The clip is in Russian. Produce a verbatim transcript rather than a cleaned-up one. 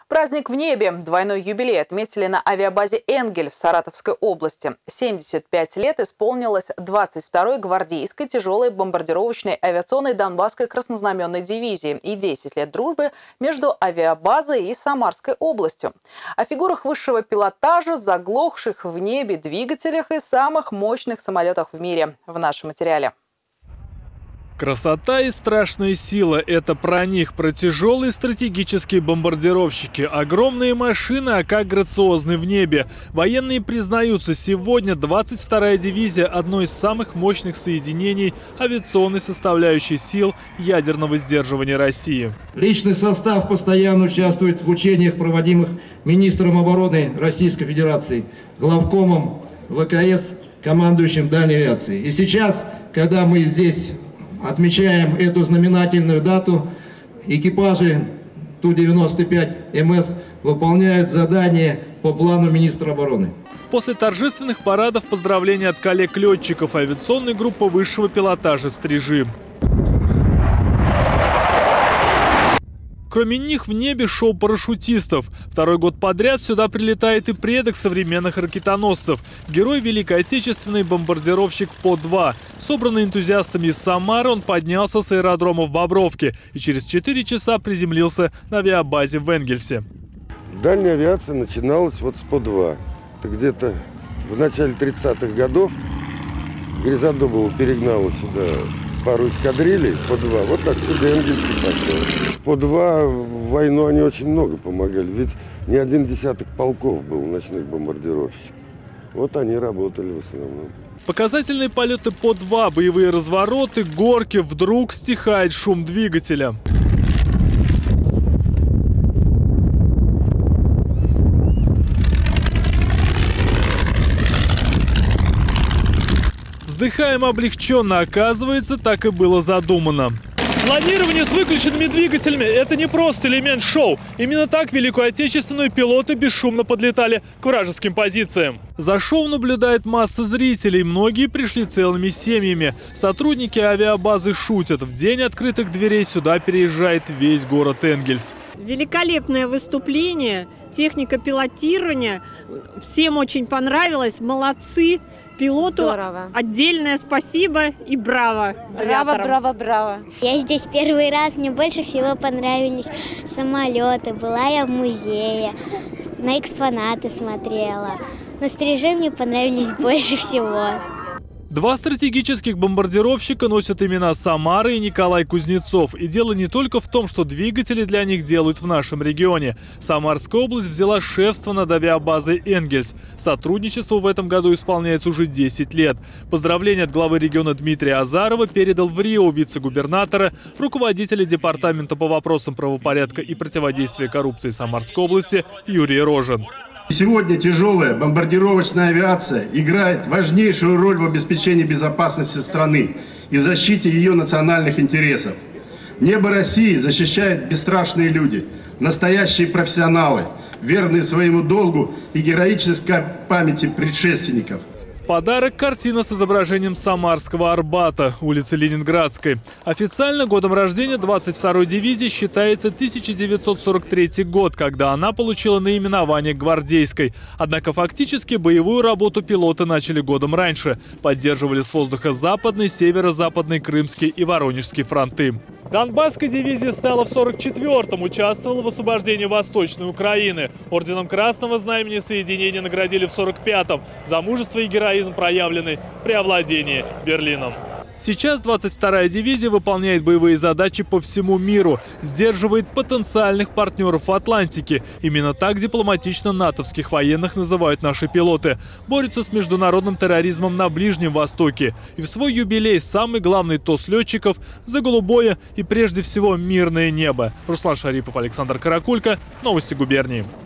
Праздник в небе. Двойной юбилей отметили на авиабазе «Энгельс» в Саратовской области. семьдесят пять лет исполнилось двадцать второй гвардейской тяжелой бомбардировочной авиационной Донбасской краснознаменной дивизии и десять лет дружбы между авиабазой и Самарской областью. О фигурах высшего пилотажа, заглохших в небе двигателях и самых мощных самолетах в мире в нашем материале. Красота и страшная сила – это про них, про тяжелые стратегические бомбардировщики. Огромные машины, а как грациозны в небе. Военные признаются, сегодня двадцать вторая дивизия – одно из самых мощных соединений авиационной составляющей сил ядерного сдерживания России. Личный состав постоянно участвует в учениях, проводимых министром обороны Российской Федерации, главкомом ВКС, командующим дальней авиации. И сейчас, когда мы здесь отмечаем эту знаменательную дату, экипажи Ту девяносто пять эм эс выполняют задание по плану министра обороны. После торжественных парадов поздравления от коллег-летчиков авиационной группы высшего пилотажа «Стрижи». Кроме них в небе шоу парашютистов. Второй год подряд сюда прилетает и предок современных ракетоносцев. Герой Великой Отечественной бомбардировщик По два. Собранный энтузиастами из Самары, он поднялся с аэродрома в Бобровке и через четыре часа приземлился на авиабазе в Энгельсе. Дальняя авиация начиналась вот с По два. Это где-то в начале тридцатых годов Гризодобова перегнала сюда пару эскадрилей По два. Вот так сюда Энгельс и пошел. По два в войну они очень много помогали. Ведь не один десяток полков был ночных бомбардировщиков. Вот они работали в основном. Показательные полеты По два, боевые развороты, горки, вдруг стихает шум двигателя. Вздыхаем облегченно, оказывается, так и было задумано. Планирование с выключенными двигателями – это не просто элемент шоу. Именно так Великую Отечественную пилоты бесшумно подлетали к вражеским позициям. За шоу наблюдает масса зрителей. Многие пришли целыми семьями. Сотрудники авиабазы шутят. В день открытых дверей сюда переезжает весь город Энгельс. Великолепное выступление, техника пилотирования. Всем очень понравилось. Молодцы. Пилоту здорово. Отдельное спасибо и браво. Браво, браво, браво. Я здесь первый раз, мне больше всего понравились самолеты. Была я в музее, на экспонаты смотрела. Но стрижи мне понравились больше всего. Два стратегических бомбардировщика носят имена Самара и Николай Кузнецов. И дело не только в том, что двигатели для них делают в нашем регионе. Самарская область взяла шефство над авиабазой «Энгельс». Сотрудничеству в этом году исполняется уже десять лет. Поздравления от главы региона Дмитрия Азарова передал в Рио вице-губернатора, руководителя департамента по вопросам правопорядка и противодействия коррупции Самарской области Юрий Рожин. Сегодня тяжелая бомбардировочная авиация играет важнейшую роль в обеспечении безопасности страны и защите ее национальных интересов. Небо России защищают бесстрашные люди, настоящие профессионалы, верные своему долгу и героической памяти предшественников. Подарок – картина с изображением Самарского Арбата, улицы Ленинградской. Официально годом рождения двадцать второй дивизии считается тысяча девятьсот сорок третий год, когда она получила наименование гвардейской. Однако фактически боевую работу пилоты начали годом раньше. Поддерживали с воздуха западный, северо-западный, крымский и воронежский фронты. Донбасская дивизия стала в сорок четвёртом, участвовала в освобождении Восточной Украины. Орденом Красного Знамени соединение наградили в сорок пятом за мужество и героизм, проявленный при овладении Берлином. Сейчас двадцать вторая дивизия выполняет боевые задачи по всему миру, сдерживает потенциальных партнеров в Атлантике. Именно так дипломатично натовских военных называют наши пилоты. Борются с международным терроризмом на Ближнем Востоке. И в свой юбилей самый главный тост летчиков за голубое и прежде всего мирное небо. Руслан Шарипов, Александр Каракулько. Новости губернии.